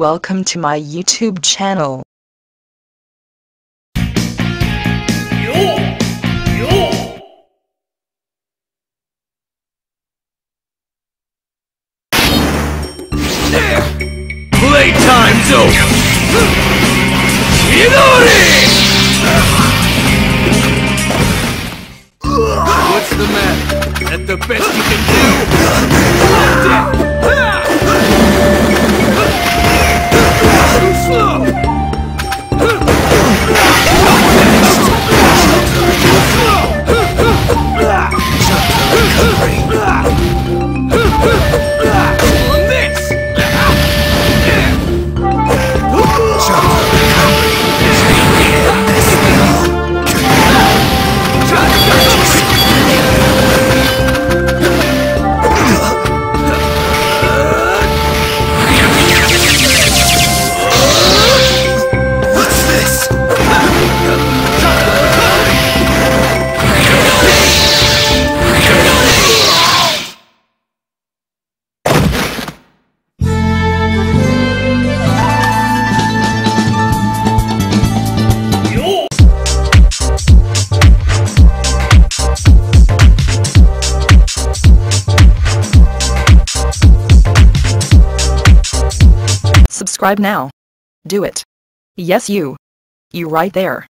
Welcome to my YouTube channel. Playtime's over! Chidori! What's the matter? That the best you can do? Too slow! Subscribe now. Do it. Yes, you. You right there.